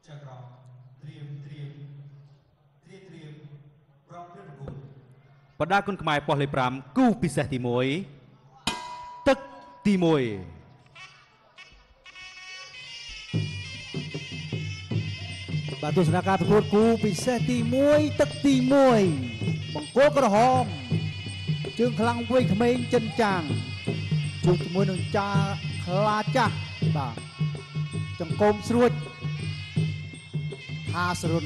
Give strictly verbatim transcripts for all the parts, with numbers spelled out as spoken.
បដាគុណខ្មែរប៉ោះលេខប្រាំគូពិសេសទីមួយទឹកទីមួយបាទទស្សនការប្រកួតគូពិសេសទីមួយទឹកទីមួយបង្គោលក្រហមជើងខ្លាំងវ័យក្មេងចិនចាងជួបជាមួយនឹងចាខ្លាចាស់បាទចង្គមស្រួចថាសរុន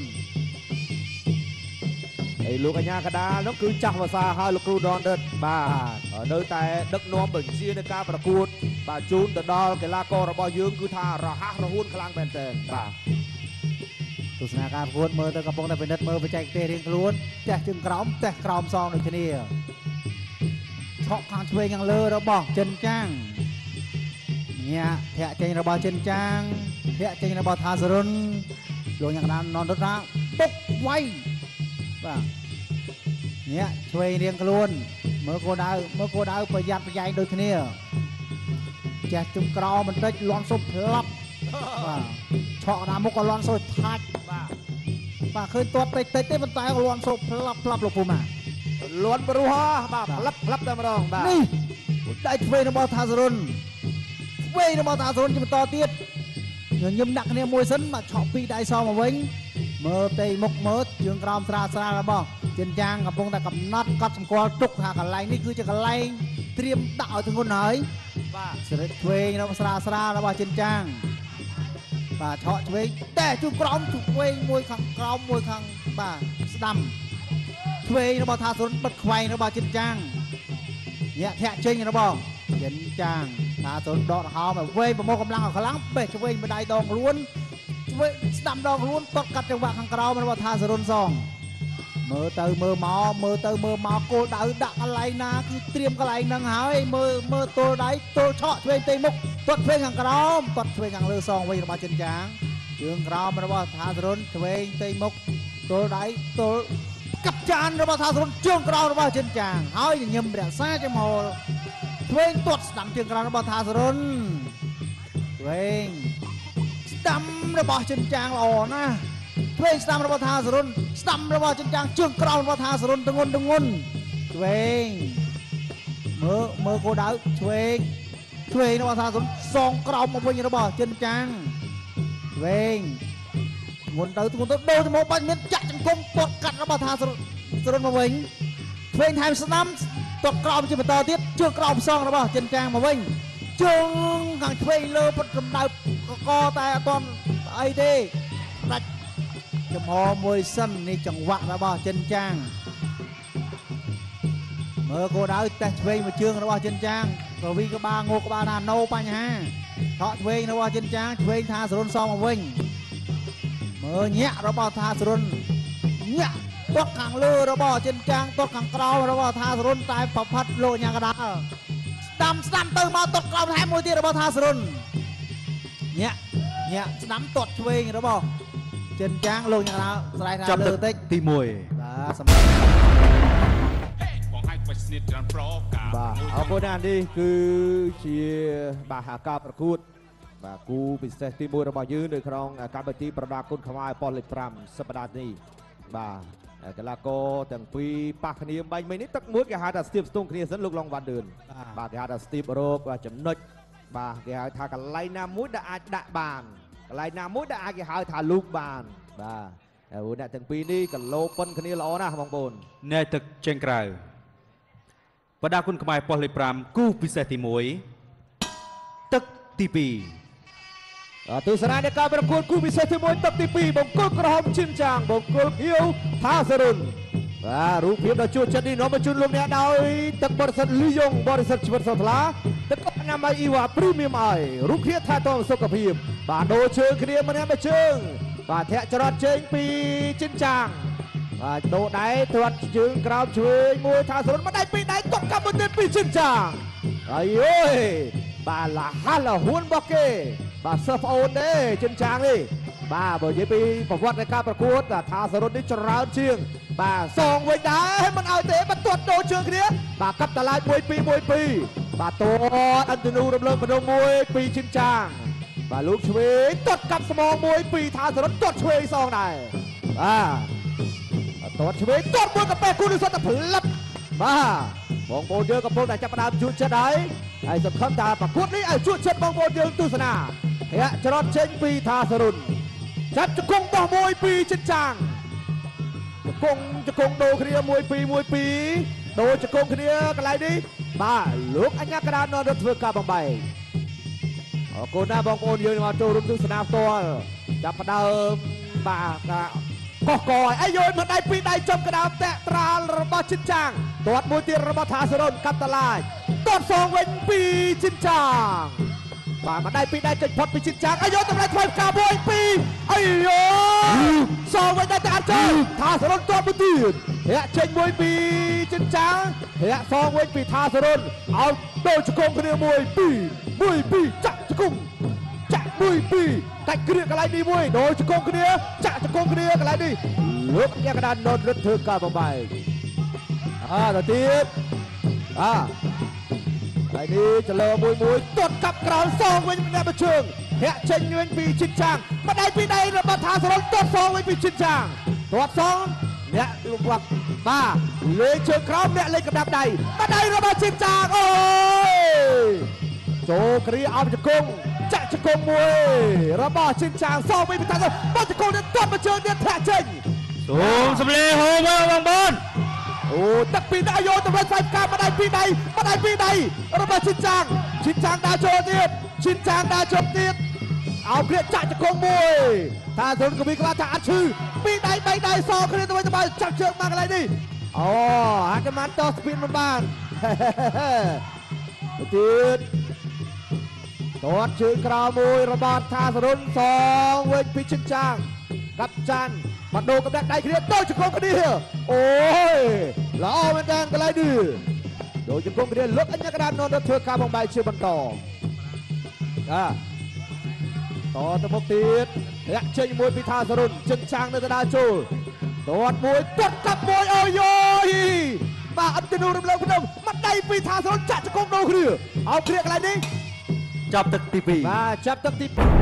ហើយលោកអញ្ញាកដាលនោះគឺចាស់ភាសាហើយលោកគ្រូដនដិតបាទនៅតែដឹកនាំបញ្ជាในការប្រកួតបាទជូនទៅដល់កីឡាកររបស់យើងគឺថារហ័សរហួនខ្លាំងមែនទែនបាទទស្សនការប្រកួតមើលទៅកំពុងតែពិនិត្យមើលបច្ចេកទេសរៀងខ្លួនផ្ទះជើងក្រោមផ្ទះក្រោមសងដូចគ្នាឆក់ខាងឆ្វេងខាងលើរបស់ចិនចាងញាក់ធាក់ចេញរបស់ចិនចាងធាក់ចេញរបស់ថាសរុនលោកយ៉ាងណាននរថាបុកវាយបាទញាក់ឆ្វេងរៀងខ្លួនមើលគោលដៅមើលគោលដៅប្រយ័ត្នប្រយែងដូចគ្នាចេះជុំក្រោមបន្តិចលន់សុបផ្លាប់បាទឆក់ណាមុខក៏លន់សុបថាច់បាទបាទឃើញទាត់តិចតិចទេប៉ុន្តែក៏លន់សុបផ្លាប់ផ្លាប់លោកពូម៉ាលន់ព្រោះបាទផ្លាប់ផ្លាប់តែម្ដងបាទនេះដៃឆ្វេងរបស់ថាសរុនឆ្វេងរបស់ថាសរុនជាបន្តទៀតញញឹមដាក់គ្នាមួយសិនបាទឆក់ពីដៃសងមកវិញមើលទៅមុខមើលជើងក្រោមស្រាលស្រាលរបស់ចិនចាងកំពុងតែកំណត់កត់សម្គាល់ទុកថាកន្លែងនេះគឺជាកន្លែងត្រៀមដាក់ឲ្យធ្ងន់ហើយបាទស្រីឆ្វេងរបស់ស្រាលស្រាលរបស់ចិនចាងបាទឆក់ឆ្វេងតែជួក្រោមឆ្វេងមួយខាងក្រោមមួយខាងបាទស្ដាំឆ្វេងរបស់ថាសរុនបិទខ្វែងរបស់ចិនចាងញាក់ធាក់ចេញរបស់ចិនចាងថាសរុនដកដង្ហើមវែងប្រមូលកម្លាំងឲ្យខ្លាំងបេះឆ្វេងម្ដាយដងខ្លួនឆ្វេងស្ដាំដងខ្លួនតត់កាត់ចង្វាក់ខាងក្រោមរបស់ថាសរុនសងមើលទៅមើលមកមើលទៅមើលមកគោលដៅដាក់កន្លែងណាគឺត្រៀមកន្លែងហ្នឹងហើយមើលមើលទល់ដៃទល់ឆក់ឆ្វេងទៅមុខទាត់ឆ្វេងខាងក្រោមទាត់ឆ្វេងខាងលើសងវិញរបស់ចិនចាងជើងក្រោមរបស់ថាសរុនឆ្វេងទៅមុខទល់ដៃទល់កាប់ចានរបស់ថាសរុនជើងក្រោមរបស់ចិនចាងហើយញញឹមរក្សាចំហលឆ្វេងទាត់ស្ដាំជើងក្រោមរបស់ថាសរុនឆ្វេងស្ដាំរបស់ចិនចាងល្អណាស់ឆ្វេងស្ដាំរបស់ថាសរុនស្ដាំរបស់ចិនចាងជើងក្រោមរបស់ថាសរុនទងន់ទងន់ឆ្វេងមើលមើលគោលដៅឆ្វេងឆ្វេងរបស់ថាសរុនសងក្រោមមកវិញរបស់ចិនចាងឆ្វេងងន់ទៅងន់ទៅដូរទៅមកបាច់មានចាក់ចង្គង់ទាត់កាត់របស់ថាសរុនសរុនមកវិញឆ្វេងថែមស្ដាំទាត់ក្រោមជាបន្តទៀតជើងក្រោមសងរបស់ចិនចាងមកវិញជើងខាងឆ្វេងលើពុតកម្ដៅកកតែអត់ទាន់អីទេដាច់ចំហមួយសិននេះចង្វាក់របស់ចិនចាងមើលគោលដៅតេះឆ្វេងមួយជើងរបស់ចិនចាងក៏វីក្បាលងោក្បាលថាណូបញ្ហាថកឆ្វេងរបស់ចិនចាងឆ្វេងថាសរុនសងមកវិញមើលញាក់របស់ថាសរុនញាក់ទាត់ខាងលើរបស់ចិនចាងទាត់ខាងក្រោមរបស់ថាសរុនតែប្រផាត់លោកញ៉ាកដាលស្ដាំស្ដាំទៅមកទាត់ក្រោមថែមមួយទៀតរបស់ថាសរុនញាក់ញាក់ស្ដាំទាត់ឆ្វេងរបស់ចិនចាងលោកញ៉ាកដាលស្រែកថាលើតិចទីមួយបាទសម្រាប់បាទអរគុណណាស់នេះគឺជាបាទការប្រកួតបាទគូពិសេសទីមួយរបស់យើងនៅក្នុងកម្មវិធីប្រដាគុណខ្មែរប៉ុស្តិ៍លេខប្រាំសប្តាហ៍នេះបាទកីឡាករទាំងពីរប៉ះគ្នាបាញ់មិញនេះទឹកមួយគេហៅថាស្ទាបស្ទងគ្នាសិនលោកឡុងវ៉ាន់ឌឿនបាទគេហៅថាស្ទាបរោគចំណុចបាទគេហៅថាកន្លែងណាមួយដែលអាចដាក់បានកន្លែងណាមួយដែលអាចគេហៅថាលូកបានបាទហើយអ្នកទាំងពីរនេះកលោប៉ុនគ្នាល្អណាស់បងប្អូនអ្នកទឹកចេញក្រៅបដាគុណខ្មែរប៉ុស្តិ៍លេខប្រាំគូពិសេសទីមួយទឹកទីពីរទស្សនានៃការប្រកួតគូពិសេសទីមួយទឹកទីពីរបង្គោលក្រហមឈិនចាងបង្គោលខៀវថាសរុនបាទរូបភាពដ៏ជួចចិត្តនេះនាំមកជូនលោកអ្នកដោយទឹកបរិសុទ្ធលីយ៉ុងបរិសុទ្ធជីវិតសថ្លាទឹកអនាម័យអ៊ីវ៉ាព្រីមៀមអយរូបភាពថែទាំសុខភាពបាទដូរជើងគ្នាម្នាក់មួយជើងបាទធាក់ចរត់ជើងពីឈិនចាងបាទដូរដៃទាត់ជើងក្រោមឆ្វេងមួយថាសរុនមកដៃពីរដៃទាត់កាប់មួយទៀតពីឈិនចាងអាយអើយបាទលះហាលហ៊ួនរបស់គេបាទសិស្សប្អូនទេចិនចាងនេះបាទបើនិយាយពីប្រវត្តិនៃការប្រកួតថាសរុននេះច្រើនជាងបាទសងវិញដែរមិនឲ្យទេបាទទាត់ដូរជើងគ្នាបាទកាប់តឡាយមួយពីរមួយពីរបាទទាត់អន្តនូរំលើងម្ដងមួយពីចិនចាងបាទលោកឆ្វេងទាត់កាប់ស្មងមួយពីថាសរុនទាត់ឆ្វេងសងដែរបាទទាត់ឆ្វេងទាត់មួយកាប៉ែគូនេះសុទ្ធតែផ្លឹបបាទបងប្អូនយើងកំពុងតែចាប់ផ្ដើមជួចចិត្តហើយហើយសង្ឃឹមថាប្រកួតនេះឲ្យជួចចិត្តបងប្អូនយើងទស្សនារាក់ច្រត់ចេញពីថាសរុនចាប់ជង្គង់បោះមួយពីចិនចាងជង្គង់ជង្គង់ដូរគ្នាមួយពីរមួយពីរដូរជង្គង់គ្នាកន្លែងនេះបាទលោកអញ្ញាកណ្ដាលនរធ្វើការបំបែកអរគុណណាបងប្អូនយើងមកចូលរួមទស្សនាផ្ទាល់ចាប់ផ្ដើមបាទកោះកយអាយយមិនដៃពីរដៃចំកណ្ដាលតាក់ត្រាល់របស់ចិនចាងទាត់មួយទៀតរបស់ថាសរុនកាប់តឡាយទាត់សងវិញពីចិនចាងបាទមិនដៃពីរដៃចេញផុតពីចិនចាងអាយយតម្លៃថ្មីការមួយពីរអាយយសងវិញដៃតែអត់ចូលថាសរុនទាត់មួយទៀតរាក់ចេញមួយពីចិនចាងរាក់សងវិញពីថាសរុនឲ្យដូរជង្គង់គ្នាមួយពីរមួយពីរចាក់ជង្គង់ចាក់មួយពីរដាច់គ្រាកន្លែងនេះមួយដូរជង្គង់គ្នាចាក់ជង្គង់គ្នាកន្លែងនេះលោកអញ្ញាកណ្ដាលនររត់ធ្វើការបំបែកអើទៅទៀតអើហើយនេះចលើមួយមួយទាត់កាប់ក្រោលសងវិញអ្នកប្រជើងរាក់ចេញវិញពីចិនចាងម្ដាយពីដៃរបស់ថាសរុនទាត់សងវិញពីចិនចាងទាត់សងអ្នកលោកបាទលេងជើងក្រោមអ្នកលេងកណ្ដាប់ដៃម្ដាយរបស់ចិនចាងអូយចូលគ្រាអោបជង្គង់ចាក់ជង្គង់មួយរបស់ចិនចាងសងវិញពីថាសរុនបោះជង្គង់នេះទាត់មកជើងទៀតធាក់ចេញសូមសម្លេងហូមបងប្អូនអូទឹកពីដៃយកតម្លៃផ្លែផ្កាម្ដាយពីដៃម្ដាយពីដៃរបស់ឈិនចាងឈិនចាងដើរចូលទៀតឈិនចាងដើរចូលទៀតអោគ្រាចាក់ជង្គង់មួយថាសុនកវីខ្លាថាអត់ឈឺពីដៃបីដៃសងគ្នាទៅវិញទៅមកចាក់ជើងមកកន្លែងនេះអូហាក់មិនតោះស្ពីនមិនបានទៀតទាត់ជើងក្រៅមួយរបស់ថាសរុនសងវិញពីឈិនចាងកាប់ចាន់មកដូរកម្ដៅដៃគ្នាដូរជង្គង់គ្នាអូយល្អមែនតើកន្លែងនេះដូរជង្គង់គ្នាលោកអញ្ញាកណ្ដាលនរធ្វើការបំបែកជាបន្តចាតទៅមុខទៀតរាក់ចេញមួយពីថាសរុនចិនចាងនៅកណ្ដាលចូលទាត់មួយទាត់កាប់មួយអូយបាទអត់ទៅរំលើកភ្នំមកដៃពីថាសរុនចាក់ជង្គង់ដូរគ្នាអោគ្រាកន្លែងនេះចាប់ទឹកទីពីរបាទចាប់ទឹកទីពីរ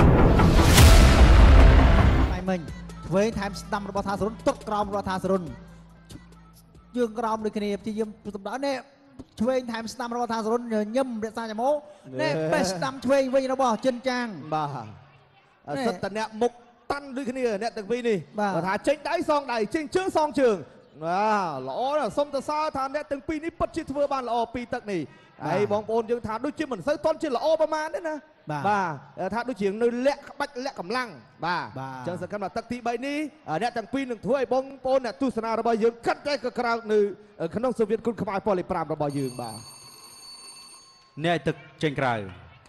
ម៉ៃមិញឆ្វេងថែមស្ដាំរបស់ថាសរុនទុតក្រោមរបស់ថាសរុនយើងក្រោមដូចគ្នាព្យាយាមសម្ដៅនេះឆ្វេងថែមស្ដាំរបស់ថាសរុនញឹមរក្សាចាំមកនេះបេះស្ដាំឆ្វេងវិញរបស់ចិនចាងបាទសិតតអ្នកមុខតាន់ដូចគ្នាអ្នកទាំងពីរនេះបើថាចេញដៃសងដៃចេញជើងសងជើងបាទល្អណាស់សុំទៅសើថាអ្នកទាំងពីរនេះពិតជាធ្វើបានល្អពីទឹកនេះហើយបងប្អូនយើងថាដូចជាមិនសូវតន់ជាល្អប្រមាណទេណាបាទថាដូចជានៅលាក់ក្បាច់លាក់កម្លាំងបាទអញ្ចឹងសង្ឃឹមថាទឹកទីបីនេះអ្នកទាំងពីរនឹងធ្វើឲ្យបងប្អូនអ្នកទស្សនារបស់យើងកាត់តែក៏ក្រៅនៅក្នុងសូវៀតគុណខ្មែរប៉ូលីប្រាំរបស់យើងបាទអ្នកទឹកចេញក្រៅ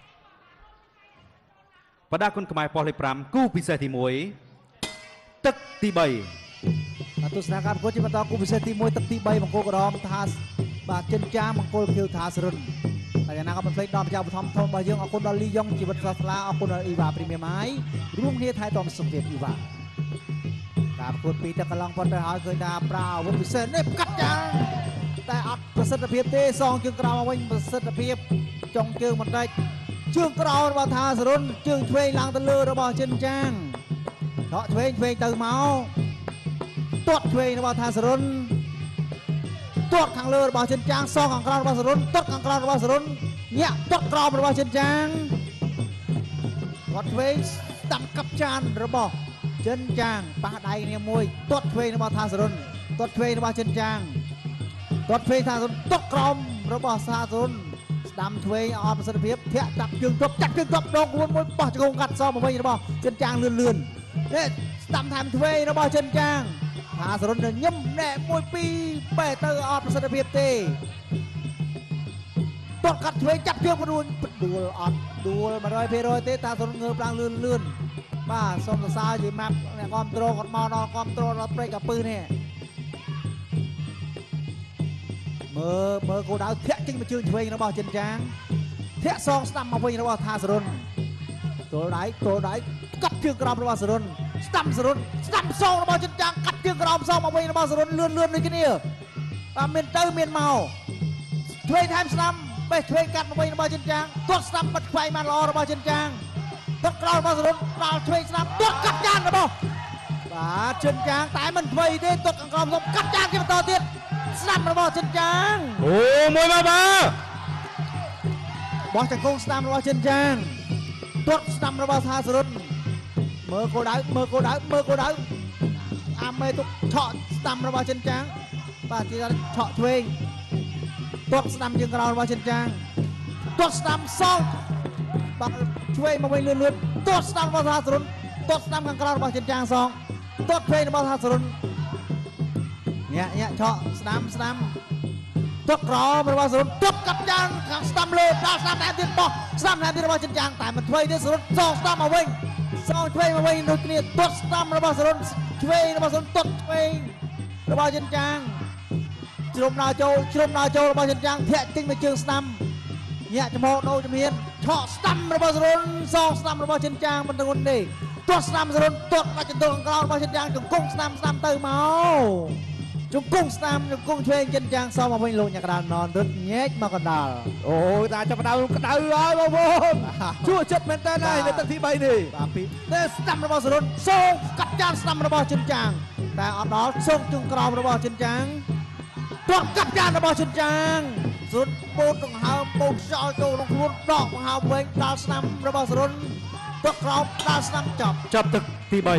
បដាគុណខ្មែរប៉ូលីប្រាំគូពិសេសទីមួយទឹកទីបីទស្សនាការប្រកួតជាបន្តគូពិសេសទីមួយទឹកទីបីបង្គោលក្រហមថាបាទចិនចាងបង្គោលខៀវថាសរុនតែយ៉ាងណាក៏មិនភ្លេចដល់ម្ចាស់បឋមធំរបស់យើងអរគុណដល់លីយ៉ុងជីវិតសាស្លាអរគុណដល់អ៊ីវ៉ាព្រីមៀមហើយរួមគ្នាថែទាំសុខភាពអ៊ីវ៉ាការប្រកួតពីទឹកកន្លងផុតទៅហើយឃើញថាប្រាអាវុធពិសេសនេះកាត់យ៉ាងតែអត់ប្រសិទ្ធភាពទេសងជើងក្រោមមកវិញប្រសិទ្ធភាពចុងជើងបន្តិចជើងក្រោមរបស់ថាសរុនជើងឆ្វេងឡើងទៅលើរបស់ចិនចាងដកឆ្វេងឆ្វេងទៅមកទាត់ឆ្វេងរបស់ថាសរុនទាត់ខាងលើរបស់ចិនចាងសងខាងក្រោមរបស់សរុនទាត់ខាងក្រោមរបស់សរុនញាក់ទាត់ក្រោមរបស់ចិនចាងទាត់ឆ្វេងស្ដាំកាប់ចានរបស់ចិនចាងប៉ះដៃគ្នាមួយទាត់ឆ្វេងរបស់ថាសរុនទាត់ឆ្វេងរបស់ចិនចាងទាត់ឆ្វេងថាសរុនទាត់ក្រោមរបស់ថាសរុនស្ដាំឆ្វេងអត់ប្រសិទ្ធភាពធាក់តាក់ជើងទប់ចាក់ជើងទប់ដងខ្លួនមួយបោះជង្គង់កាត់សមកវិញរបស់ចិនចាងលឿនលឿននេះស្ដាំថែមឆ្វេងរបស់ចិនចាងថាសរុនញឹមណែមួយពីរបេះទៅអត់ប្រសិទ្ធភាពទេទាត់កាត់ឆ្វេងចាប់ជើងខ្លួនដួលអត់ដួល một trăm phần trăm ទេថាសរុនងើបឡើងលឿនលឿនបាទសូមសរសើរយីម៉ាប់អ្នកគ្រប់គ្រងគាត់មកដល់គ្រប់គ្រងដល់ព្រៃកាពឹសនេះមើលមើលគោដៅធាក់ចេញមកជើងឆ្វេងរបស់ចិនចាងធាក់សងស្ដាំមកវិញរបស់ថាសរុនទល់ដៃទល់ដៃកាត់ជើងក្រោមរបស់សរុនស្ដាំសរុនស្ដាំសងរបស់ចិនចាងកាត់ជើងក្រោមសងមកវិញរបស់សរុនលឿនលឿនដូចគ្នាបាទមានទៅមានមកឆ្វេងថែមស្ដាំបេះឆ្វេងកាត់មកវិញរបស់ចិនចាងទាត់ស្ដាំបាត់ខ្វែងបានល្អរបស់ចិនចាងទឹកក្រោយរបស់សរុនដល់ឆ្វេងស្ដាំទាត់កាប់ចានរបស់បាទចិនចាងតែមិនអ្វីទេទាត់ខាងក្រោមសុំកាប់ចានគេបន្តទៀតស្ដាំរបស់ចិនចាងអូមួយមកបាបោះចង្គង់ស្ដាំរបស់ចិនចាងទាត់ស្ដាំរបស់ថាសរុនមើលគោលដៅមើលគោលដៅមើលគោលដៅអាមេទុកឆក់ស្ដាំរបស់ចិនចាងបាទទីឆក់ឆ្វេងទាត់ស្ដាំជើងក្រោយរបស់ចិនចាងទាត់ស្ដាំសងបាទឆ្វេងមកវិញលឿនលឿនទាត់ស្ដាំរបស់ថាសរុនទាត់ស្ដាំខាងក្រោយរបស់ចិនចាងសងទាត់ឆ្វេងរបស់ថាសរុនញាក់ញាក់ឆក់ស្ដាំស្ដាំទាត់ក្រោមរបស់សរុនទាត់កាប់ចាងខាងស្ដាំលើដល់ស្ដាំតែទៀតបោះស្ដាំតែទៀតរបស់ចិនចាងតែមិនធ្វើទេសរុនសងស្ដាំមកវិញសងឆ្វេងមកវិញដូចគ្នាទាត់ស្ដាំរបស់សរុនឆ្វេងរបស់សរុនទាត់ឆ្វេងរបស់ចិនចាងជ្រុំដល់ចូលជ្រុំដល់ចូលរបស់ចិនចាងធាក់ទិញមកជើងស្ដាំញាក់ចំហដូរជំហានឆក់ស្ដាំរបស់សរុនសងស្ដាំរបស់ចិនចាងមិនទៅមុនទេទាត់ស្ដាំសរុនទាត់បាច់ចន្ទល់ខាងក្រោមរបស់ចិនចាងជង្គង់ស្ដាំស្ដាំទៅមកជង្គង់ស្ដាំជង្គង់ឆ្វេងចិនចាងសងមកវិញលោកអ្នកកណ្ដាលននរត់ញែកមកកណ្ដាលអូយតាចាប់ដើមក្តៅហើយបងប្អូនជួចិត្តមែនតើហើយនៅទឹកទីបីនេះបាទពីតែស្ដាំរបស់សរុនសងកាត់ចានស្ដាំរបស់ចិនចាងតែអត់ដល់សងជង្គង់ក្រោមរបស់ចិនចាងទាត់កាត់ចានរបស់ចិនចាងសរុនបូតដង្ហើមបូតខ្យល់ចូលក្នុងខ្លួនដកដង្ហើមវិញដល់ស្ដាំរបស់សរុនទាត់ក្រោមដល់ស្ដាំចាប់ចាប់ទឹកទីបី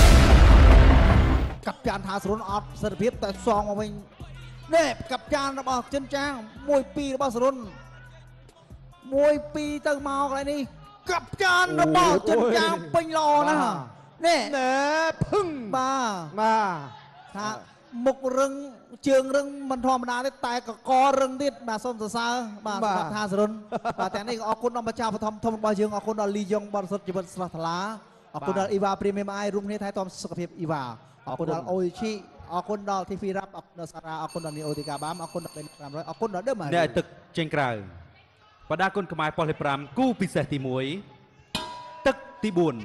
កាប់ចានថាសរុនអត់សិទ្ធិភាពតែសងមកវិញនេះកាប់ចានរបស់ចិនចាងមួយពីររបស់សរុនមួយពីរទៅមកកន្លែងនេះកាប់ចានរបស់ចិនចាងពេញល្អណាស់នេះណែភឹងបាទបាទថាមុខរឹងជើងរឹងមិនធម្មតាទេតែកករឹងទៀតបាទសូមសរសើរបាទសម្រាប់ថាសរុនបាទទាំងនេះក៏អរគុណដល់ម្ចាស់បឋមធំរបស់យើងអរគុណដល់លីយ៉ុងបរិសុទ្ធជីវិតស្រស់ថ្លាអរគុណដល់អ៊ីវ៉ាព្រីមៀមអាយរួមគ្នាថែទាំសុខភាពអ៊ីវ៉ាអរគុណដល់អូយឈីអរគុណដល់ធីហ្វីរ៉ាប់អរគុណដល់សារ៉ាអរគុណដល់នីអូទីកាបាមអរគុណដល់បេនប្រាំរយអរគុណដល់ដឺម៉ាអ្នកទឹកចេញក្រៅបដាគុណខ្មែរប៉ុស្តិ៍លេខប្រាំគូពិសេសទីមួយទឹកទីបួន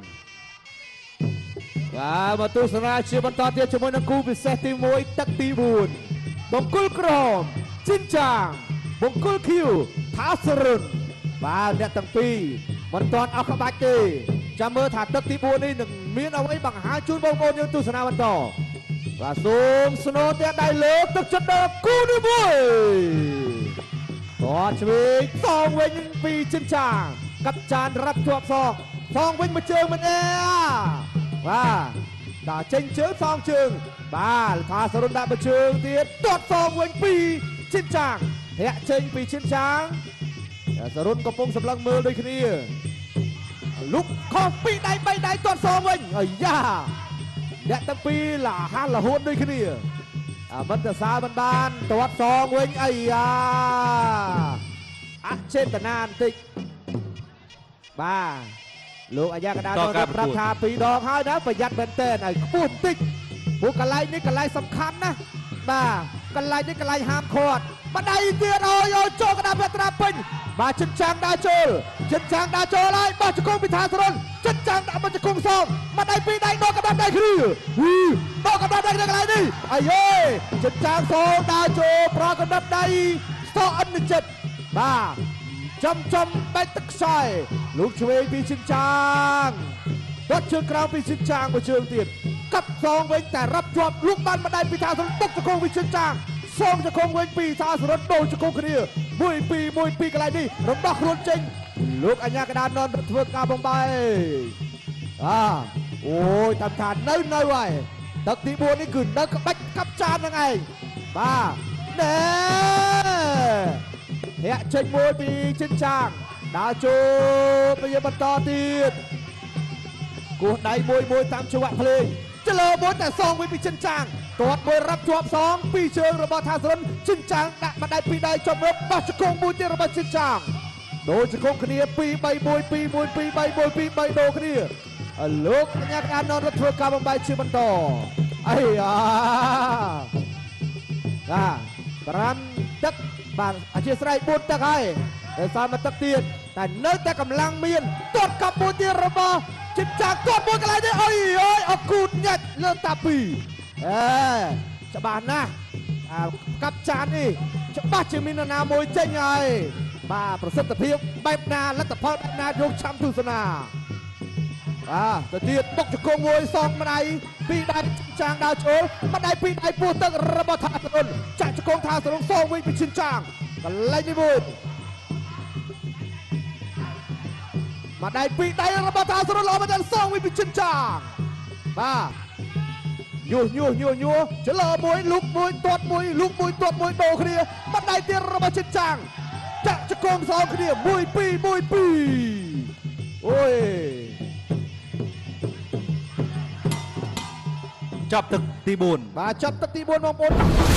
បាទមកទស្សនាជាបន្តទៀតជាមួយនឹងគូពិសេសទីមួយទឹកទីបួនបង្គោលក្រមជីនចាងបង្គោលខៀវថាសរុនបាទអ្នកទាំងពីរមិនទាន់អស់ក្បាច់ទេចាំមើលថាទឹកទីបួននេះនឹងមានអ្វីបង្ហាញជូនបងប្អូនយើងទស្សនាបន្តបាទសូមស្នូតែដៃលើទឹកចិត្តដល់គូនេះមួយតោះឆ្វេងសងវិញពីជីនចាងកាប់ចានរ៉ាប់ជាប់សងសងវិញមួយជើងមិនអែបាទដល់ចេញជើងសងជើងបាទថាសរុនដាក់មួយជើងទៀតទាត់សងវិញពីជីនចាងធាក់ចេញពីជីនចាងសរុនកំពុងសម្លឹងមើលដូចគ្នាលុកខុសពីដៃបីដៃទាត់សងវិញអាយ៉ាអ្នកទាំងពីរឡាហាលរហូតដូចគ្នាអមិត្តសាមិនបានទាត់សងវិញអាយ៉ាអចេតនាបន្តិចបាទលោកអាយ៉ាកដានប្រាប់ថាពីរដងហើយណាប្រយ័ត្នមែនតើឲ្យខ្ពស់បន្តិចព្រោះកន្លែងនេះកន្លែងសំខាន់ណាបាទកន្លែងនេះកន្លែងហាមឃាត់បដៃទៀតអូយចូលកណ្ដាលប្រាថ្នាពេញបាទចិនចាងដើរចូលចិនចាងដើរចូលហើយបោះជង្គង់ពីថាសរុនចិនចាងដាក់មកជង្គង់សងបដៃពីរដៃដកកណ្ដាលដៃគ្រឿដកកណ្ដាលដៃនៅកន្លែងនេះអាយេចិនចាងសងដើរចូលប្រកណ្ដាប់ដៃស្ទអិនចិត្តបាទចំចំបែកទឹកខ្សែលោកឆ្វេងពីចិនចាងទាត់ជើងក្រោមពីចិនចាងមួយជើងទៀតកាប់សងវិញតែរាប់ជាប់លុកបានម្ដាយពីថាសរុនទុកជង្គង់ពីចិនចាងសងជង្គង់វិញពីថាសរុនដូរជង្គង់គ្នាមួយពីរមួយពីរកន្លែងនេះរបស់ខ្លួនចេញលោកអញ្ញាកដានននធ្វើការបំបែអាអូយតាមថានៅនៅហើយទឹកទីបួននេះគឺនៅក្បាច់កាប់ចានហ្នឹងឯងបាទណែធាក់ចេញមួយពីចិនចាងដើរចូលទៅបន្តទៀតគោះដៃមួយមួយតាមចង្វាក់ភ្លេងចលោមួយតែសងវិញពីចិនចាងទាត់មួយរាប់ជាប់សងពីជើងរបស់ថាសរុនចិនចាងដាក់ម្ដាយពីដៃជាប់រត់បោះជង្គង់មួយទៀតរបស់ចិនចាងដូរជង្គង់គ្នាពីរបីមួយពីរមួយពីរបីមួយពីរបីដូរគ្នាលោកកញ្ញាអាននរធ្វើការបំបែកជាបន្តអីយ៉ាបាទប្រាំទឹកបាទអធិស្ឋានបួនទឹកហើយដោយសារមកទឹកទៀតតែនៅតែកម្លាំងមានទាត់កាប់មួយទៀតរបស់ចិនចាងទាត់មួយកន្លែងនេះអុយអើយអគូតញាច់លើតាពីអេច្បាស់ណាស់កាប់ចាននេះច្បាស់ជាមាននរណាមួយចេញហើយបាទប្រសិទ្ធភាពបែបណាលទ្ធផលបែបណាយកឆាំទស្សនាอ่าตัวตีตกจะโกงมวยซองมาได้ปีได้จางดาวโชว์มาได้ปีได้ปูตึกระเบิดทาสรุนจะจะโกงทาสรุนซองวิ่งไปชินจางกันไล่ในบุญมาได้ปีได้ระเบิดทาสรุนรอมาจากซองวิ่งไปชินจางมายูยูยูยูจะเลอมวยลุกมวยตดมวยลุกมวยตดมวยโตเคลียมาได้เตียระเบิดชินจางจะจะโกงซองเคลียมวยปีมวยปีโอ้ยจับตึกตีบุญมาจับตึกตีบุญมองบน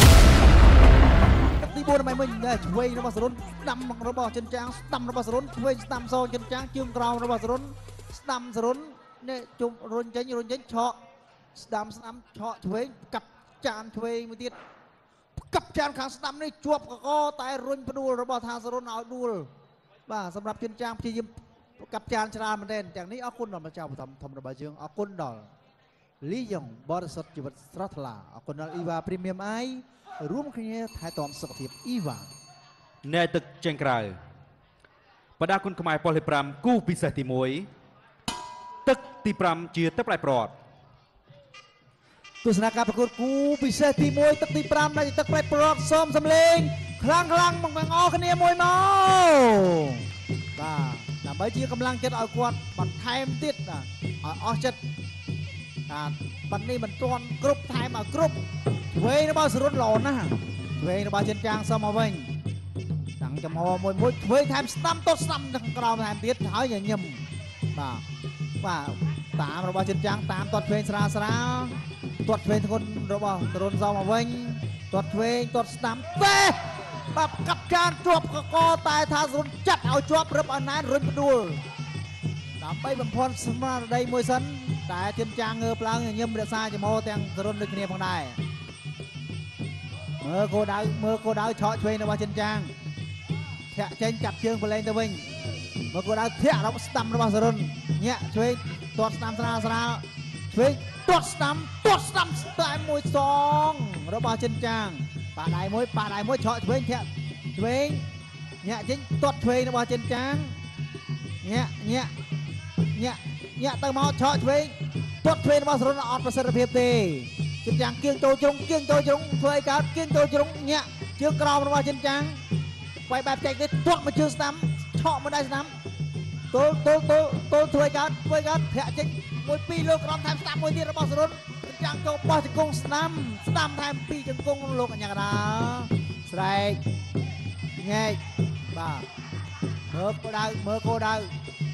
ตึกตีบุญทำไมมึงได้ช่วยระบาดสรุนดำระบาดเชนจางดำระบาดสรุนช่วยดำโซเชนจางจึงกราวระบาดสรุนดำสรุนเนี่ยจุ่มรุนเจนรุนเจนเฉาะดำดำเฉาะช่วยกับจานช่วยมือตีกับจานขางดำนี่จวบก็ตายรุนพดูระบาดทางสรุนเอาดูว่าสำหรับเชนจางที่ยิ้มกับจานชรามันเด่นจากนี้เอาคุณดอกมาเจ้าทำทำระบาดเชิงเอาคุณดอกลียงบริษัทจิตสระทลาเอาคนนั้นอีวาพรีเมียมไอร่วมกันเนี่ยถ่ายทอดสกปรกอีวาในตึกเชียงรายประดาคุณขมายปอลิปรามกู้พิเศษที่มวยตึกตีปรามเจียตึกปลายปลอดตุสนาการประกวดกู้พิเศษที่มวยตึกตีปรามในตึกปลายปลอดซ้อมสำเร็จครั้งครั้งมังมังออกกันเนี่ยมวยเมาบ้าแต่ใบเจียกำลังจะเอากวดบัดไทม์ติดอ่ะออกจัดบันนี้มันตอนกรุ๊ปไทม์มากรุ๊ปเว้ยนะบ้าสรุนหล่อนะเว้ยนะบ้าเชนจางซ้อมมาเว้ยดังจะมอมวยมวยเว้ยไทม์สตัมต้นสตัมดังกราวไทม์เตี้ยเท้าอย่างยิ่มบ้าบ้าตามนะบ้าเชนจางตามตอดเว้ยสระสระตอดเว้ยทุกคนนะบ้าสรุนซ้อมมาเว้ยตอดเว้ยตอดสตัมเตะแบบกับการจวบก็ก็ตายทาสรุนจัดเอาจวบรับอันนั้นรุ่นดูตามไปบำพรสมาได้มวยสันแต่เชนจางเงือบล้างอย่างเยี่ยมเดือดซาจะโม่แตงสรุนดึกเนี่ยพังได้เมื่อโคดาวเมื่อโคดาวเฉาะช่วยนะว่าเชนจางแทะเชนจับเชืองไปเลยตะวิงเมื่อโคดาวเทะเราสตัมนะว่าสรุนเนี่ยช่วยตรวจสตัมสนาสนาช่วยตรวจสตัมตรวจสตัมสไตล์มวยสองระบาดเชนจางป่าได้มวยป่าได้มวยเฉาะช่วยแทะช่วยเนี่ยเชนตรวจช่วยนะว่าเชนจางเนี่ยเนี่ยเนี่ยเนี่ยตั้งมาเฉาะช่วยตรวจช่วยนะว่าสรุนออดประสิทธิภาพดีเชนจางเกี่ยงโตจงเกี่ยงโตจงช่วยการเกี่ยงโตจงเนี่ยเชือกกราวนะว่าเชนจางไปแบบใจได้ตรวจมาเชือกสตัมเฉาะมาได้สตัมโตโตโตโตช่วยการช่วยการแทะเชนมวยปีโลกรามไทม์สตัมมวยที่ระบาดสรุนจังโตบอสกงสตัมสตัมไทม์ปีจังกงโลกอันยังไงสไลด์ง่ายบ้าเมื่อโคดาวเมื่อโคดาว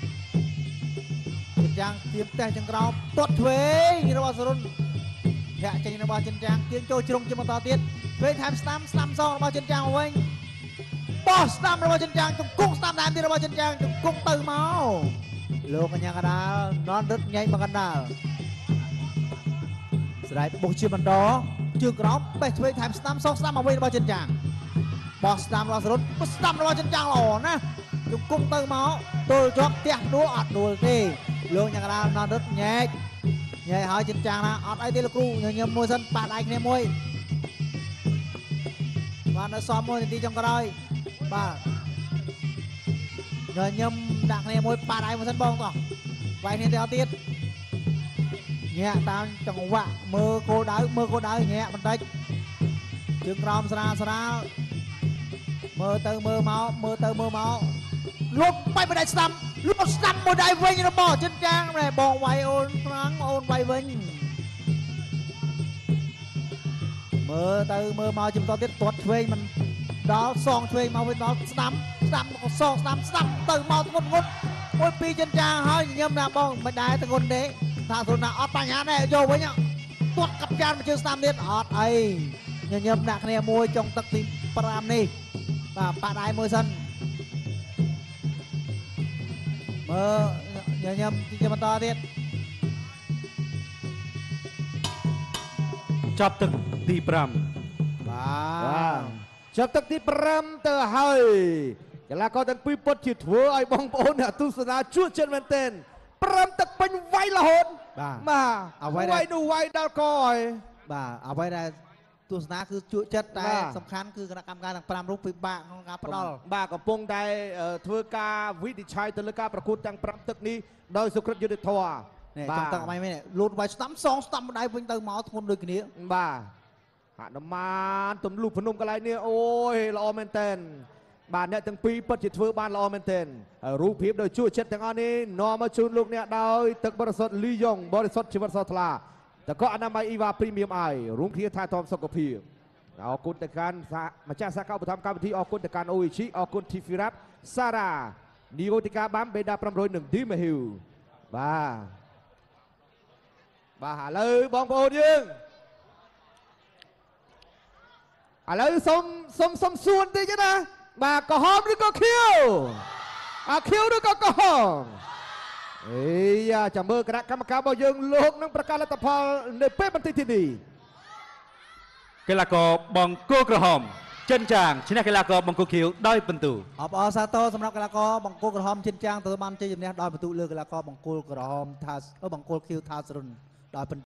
จังเตรียมแต่จังกราวตดเวงระบาดสรุนแทะจังระบาดจังจังเกียงโจจงจะมาต่อเตี้ยเวทไทม์สตัมสตัมซองระบาดจังจังเอาไว้บอสสตัมระบาดจังจังจังกุ้งสตัมไทม์ที่ระบาดจังจังจังกุ้งตื่นเมาโลกอันยังไงนอนรึง่ายมากันดาสไลด์บุกเชื่อมันดอจึงกรอบไปช่วยไทม์สตัมซองสตัมเอาไว้ระบาดจังจังบอสสตัมระบาดสรุนบอสสตัมระบาดจังจังหล่อนะจุกกุ้งตื่นเมาตัวจอกเตี้ยดูอัดดูดิลงอย่างนั้นนอนรถแย่แย่หายจินจางนะอัดไอเตลครูอย่างเงี้ยมวยสันปาดไอเนี่ยมวยบ้านซ้อมมวยที่จังกรอยบ้านเงี้ยยำดักเนี่ยมวยปาดไอมวยสันบองต่อไปเนี่ยเดียวติดเงี้ยตามจังหวะมือโคดาวมือโคดาวเงี้ยมันได้จึงรอมสนาสนามือเตอมือเมามือเตอมือเมาลุกไปไม่ได้สตัมลูกสตัมโมได้เวงระบอดจันจางเลยบองไวโอนครั้งโอนไวเวงเมื่อตือเมื่อมาจิมตอนติดตัวเวงมันดอซองเวงมาเป็นดอสตัมสตัมซองสตัมสตัมตือมาทุกคนโอ้ยปีจันจางเฮ้ยยิ่งนะบองไม่ได้ทุกคนเด้ถ้าสุนัขอัดปัญญาแน่โยไว้เนี่ยตัวกับจานมาเจอสตัมเด็ดอัดไอ้ยิ่งยิ่งหนักเนี่ยมวยจงตักติปรามนี่ป่าป่าได้มวยสันเมื่อเยี่ยมที่จะมาต่อเด็ดจับตึกตีปรามบ้าจับตึกตีปรามเตอร์ไฮจะลากเขาดันปีปดจิตหัวไอ้บองโอนเนี่ยตุสนาชั่วเชนเวนเตนปรามตึกเป็นไวละหนมาเอาไว้ไว้ดูไว้ดาวคอยบ้าเอาไว้ได้ตุสนาคือจุดจัดแต่สำคัญคือคณะกรรมการต่างปรามรูปปีบ้าของการปนอลบ้ากับปงได้เทวกาวิดิชัยตะลกาประคุณจังปรามตึกนี้โดยสุขยุทธทว่าเนี่ยจำตังไม่ไม่เนี่ยลูดไว้สตัมสองสตัมได้เพิ่งเติมหมอทนโดยกันนี้บ้าหาดมานตุ่มลูกพนมกันไรเนี่ยโอ้ยละออเมนเทนบ้านเนี่ยตั้งปีเปิดจิตเฟื่อบ้านละออเมนเทนรูปเพียบโดยช่วยเช็ดทั้งอันนี้นอมาชูนลูกเนี่ยโดยตึกบริษัทลียงบริษัทชิวัตสตลาแต่ก็อนามัยอีวาพรีเมียมไอรุ่งเทียทายทอมสกปรกออกกุนแต่การมาจ้าสักเข้าไปทำการบันทีออกกุนแต่การโออิชิออกกุนทิฟิรัตซารานิโอติกาบัมเบดาประมรอยหนึ่งดีมาฮิวบ้าบ้าหาเลยบองโปนยิงอะไรสมสมสมส่วนดีจ้ะนะบ้ากระหอมหรือก็เคี้ยวอาเคี้ยวหรือก็กระหอมเอ้ยจะเมื่อกระกรรมการบอยิงโลกนั่งประกาศรัตพลในเป๊ะบันทีที่ดีกีฬากบองโกกระหอมเชิญจางชนะกีฬากบองโกเขียวได้ประตูอบอซาโตสำหรับกีฬากบองโกกระหอมเชิญจางตัวมันเจมเนี่ยได้ประตูเลือกกีฬากบองโกกระหอมทาสเออบองโกคิวทาสรุนได้